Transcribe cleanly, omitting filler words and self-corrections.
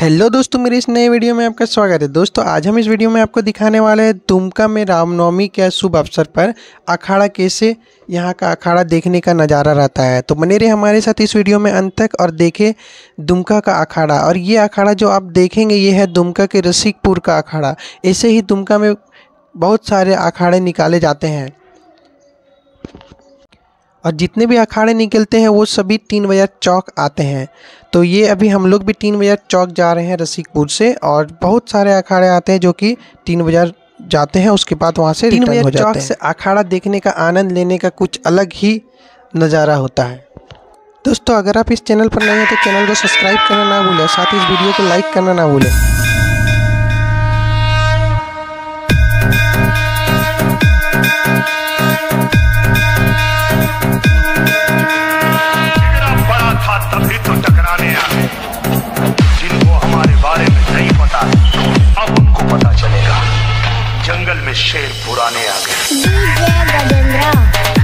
Hello दोस्तों, मेरे इस नए वीडियो में आपका स्वागत है। दोस्तों आज हम इस वीडियो में आपको दिखाने वाले हैं दुमका में रामनवमी के शुभ अवसर पर अखाड़ा कैसे यहाँ का अखाड़ा देखने का नज़ारा रहता है। तो बने रहे हमारे साथ इस वीडियो में अंत तक और देखें दुमका का अखाड़ा। और ये अखाड़ा जो आप देखेंगे ये है दुमका के रसिकपुर का अखाड़ा। ऐसे ही दुमका में बहुत सारे अखाड़े निकाले जाते हैं और जितने भी अखाड़े निकलते हैं वो सभी 3 बजे चौक आते हैं। तो ये अभी हम लोग भी 3 बजे चौक जा रहे हैं रसिकपुर से, और बहुत सारे अखाड़े आते हैं जो कि 3 बजे जाते हैं, उसके बाद वहाँ से रिटर्न हो जाते हैं। से अखाड़ा देखने का आनंद लेने का कुछ अलग ही नज़ारा होता है। दोस्तों अगर आप इस चैनल पर नए हैं तो चैनल को सब्सक्राइब करना ना भूलें, साथ ही इस वीडियो को लाइक करना ना भूलें। तभी तो टकराने आए जिनको हमारे बारे में नहीं पता, अब उनको पता चलेगा। जंगल में शेर पुराने आ गए।